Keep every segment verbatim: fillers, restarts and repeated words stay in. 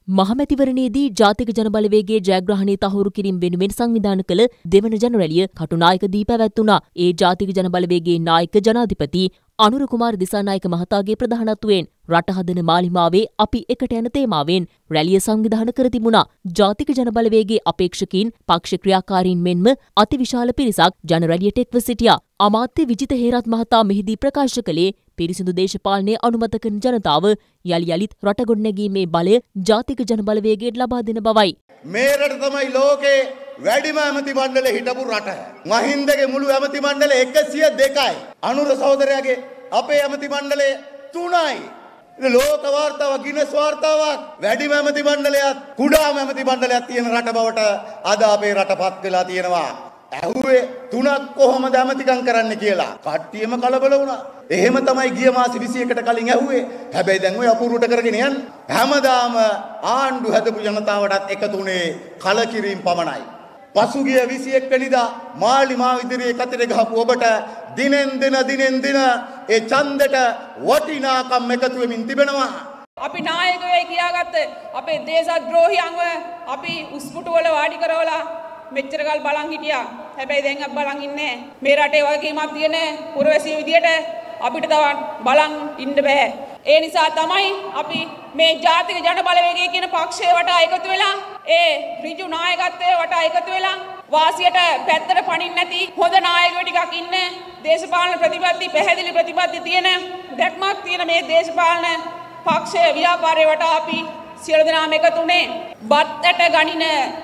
මහමැතිවරණයේදී ජාතික ජනබලවේගයේ ජයග්‍රහණය තහවුරු කිරීම වෙනුවෙන් සංවිධානය කළ දෙවන ජන රැළිය කටුනායක දී පැවැත්වුණා. ඒ ජාතික ජනබලවේගයේ නායක ජනාධිපති අනුර කුමාර දිසානායක මහතාගේ ප්‍රධානත්වයෙන් රට හදන මාලිමාවේ අපි එකට යන තේමාවෙන් රැළිය සංවිධානය කර තිබුණා. ජාතික ජනබලවේගයේ අපේක්ෂකයින් පක්ෂ ක්‍රියාකාරීන් මෙන්ම අතිවිශාල පිරිසක් ජන රැළියට එක්ව සිටියා. අමාත්‍ය විජිත හේරත් මහතා මෙහිදී ප්‍රකාශ කළේ පිරිසිදු දේශපාලනය අනුමත කරන ජනතාව යළි යළිත් රට ගොඩනැගීමේ බලය ජාතික ජනබලවේගයට ලබා දෙන බවයි. මේ රට තමයි ලෝකේ වැඩිම ඇමති මණ්ඩලෙ හිටපු රට. මහින්දගේ මුළු ඇමති මණ්ඩලෙ එකසිය දෙකයි. අනුර සහෝදරයාගේ අපේ ඇමති මණ්ඩලය තුනයි. ලෝක වාර්තාව ගිනස් වාර්තාවක් වැඩිම ඇමති මණ්ඩලයක් කුඩාම ඇමති මණ්ඩලයක් තියෙන රට බවට අද අපේ රට පත් වෙලා තියෙනවා. ඇහුවේ තුනක් කොහොමද ඇමතිකම් කරන්න කියලා. කට්ටියම කලබල වුණා. එහෙම තමයි ගිය මාස විසි එකට කලින් ඇහුවේ. හැබැයි දැන් ඔය අපූර්වට කරගෙන යන්නේ. හැමදාම ආණ්ඩු හැදපු ජනතාවටත් එකතුනේ කලකිරීම පමණයි. පසුගිය විසි එක් වෙනිදා මාලිමාව ඉදිරියේ කතරේ ගහපු ඔබට දිනෙන් දින දිනෙන් දින ඒ ඡන්දෙට වටිනාකම් එකතු වෙමින් තිබෙනවා. අපි නායකයෝ කියාගත්ත අපේ දේශද්‍රෝහියන්ව අපි උස්පුටු වල වාඩි කරවලා මෙච්චර කල් බලන් හිටියා. හැබැයි දැන් අපි බලන් ඉන්නේ මේ රටේ වගකීමක් තියෙන පුරවැසියෝ විදියට අපිට තව බලන් ඉන්න බෑ. ඒ නිසා තමයි අපි මේ ජාතික ජන බලවේගය කියන පක්ෂය වටා එකතු වෙලා ඒ ඍජු නායකත්වයේ වටා එකතු වෙලා වාසියට පැත්තට පනින්න නැති හොඳ නායකයෝ ටිකක් ඉන්න දේශපාලන ප්‍රතිපත්ති පැහැදිලි ප්‍රතිපත්ති තියෙන දැක්මක් තියෙන මේ දේශපාලන පක්ෂය ව්‍යාපාරයේ වටා අපි සියලු දෙනාම එකතුනේ. බත්තට ගනින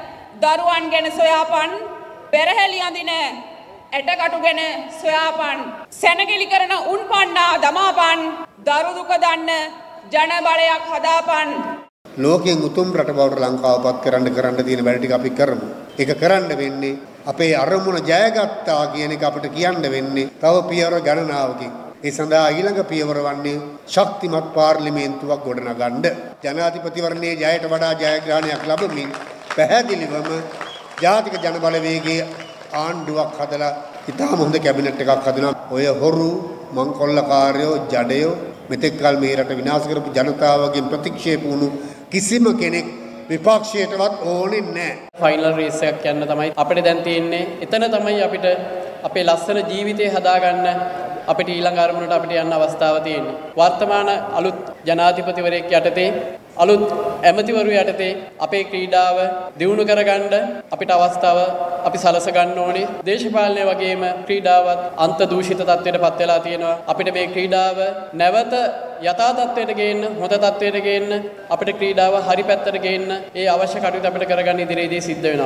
දරුවන් ගැන සොයාපන්, පෙරහැලි අඳින ඇටකටු ගැන සොයාපන්, සැනකෙලි කරන උන් පන්නා දමාපන්, දරු දුක දන්න ජන බලයක් හදාපන්. ලෝකයෙන් උතුම් රට බවට ලංකාවපත් කරන්න කරන්න තියෙන වැඩ ටික අපි කරමු. ඒක කරන්න වෙන්නේ අපේ අරමුණ ජයගත්තා කියන එක අපිට කියන්න වෙන්නේ තව පියවර ගණනාවකින්. ඒ සඳහා ඊළඟ පියවර වන්නේ ශක්තිමත් පාර්ලිමේන්තුවක් ගොඩනගන්න. ජනාධිපතිවරණයේ ජයට වඩා ජයග්‍රහණයක් ලැබමින් පැහැදිලිවම ජාතික ජන බලවේගයේ ආණ්ඩුවක් හදලා ඉතාම හොඳ කැබිනට් එකක් හදනවා. ඔය හොරු මංකොල්ලකාරයෝ ජඩයෝ මෙතෙක් කල මේ රට විනාශ කරපු ජනතාවගෙන් ප්‍රතික්ෂේප වුණු කිසිම කෙනෙක් විපක්ෂයටවත් ඕනේ නැහැ. ෆයිනල් රේස් එකක් යන්න තමයි අපිට දැන් තියෙන්නේ. එතන තමයි අපිට අපේ ලස්සන ජීවිතය හදාගන්න අපිට ඊළඟ අරමුණට අපිට යන්න අවස්ථාව තියෙන්නේ. වර්තමාන අලුත් ජනාධිපතිවරයෙක් යටතේ අලුත් ඇමතිවරු යටතේ අපේ ක්‍රීඩාව දියුණු කරගන්න අපිට අවස්ථාව අපි සලස ගන්න ඕනේ. දේශපාලනය වගේම ක්‍රීඩාවත් අන්ත දූෂිත තත්ත්වයට පත් වෙලා තියෙනවා. අපිට මේ ක්‍රීඩාව නැවත යථා තත්ත්වයට ගේන්න, හොඳ තත්ත්වයට ගේන්න, අපිට ක්‍රීඩාව හරි පැත්තට ගේන්න ඒ අවශ්‍ය කටයුතු අපිට කරගන්න ඉදිරියේදී සිද්ධ වෙනවා.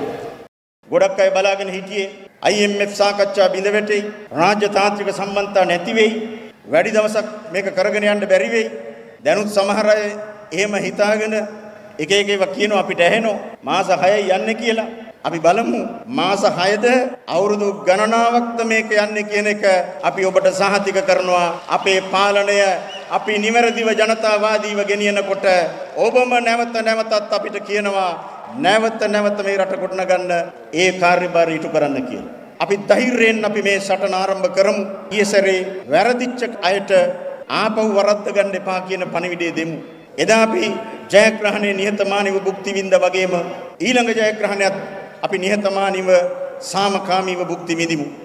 ගොඩක් අය බලාගෙන හිටියේ I M F සාකච්ඡා බිඳ වැටෙයි, රාජ්‍ය තාන්ත්‍රික සම්බන්ධතා නැති වෙයි, වැඩි දවසක් මේක කරගෙන යන්න බැරි වෙයි. දැනුත් සමහර අය එහෙම හිතාගෙන එක එක ඒවා කියනවා අපිට ඇහෙනවා මාස හයයි යන්නේ කියලා. අපි බලමු මාස හයද අවුරුදු ගණනාවක්ද මේක යන්නේ කියන එක අපි ඔබට සහතික කරනවා. අපේ පාලනය අපි නිවැරදිව ජනතාවාදීව ගෙනියනකොට ඔබම නැවත නැවතත් අපිට කියනවා නැවත නැවත මේ රට ගොඩනගන්න ඒ කාර්යභාරය ඉටු කරන්න කියලා. අපි ධෛර්යයෙන් අපි මේ සටන ආරම්භ කරමු. ඊසරේ වැරදිච්ච අයට ආපහු වරද්ද ගන්න එපා කියන පණිවිඩය දෙමු. එදා අපි ජයග්‍රහණයේ නිහතමානීව භුක්ති විඳ වගේම ඊළඟ ජයග්‍රහණයත් අපි නිහතමානීව සාමකාමීව භුක්ති විඳිමු.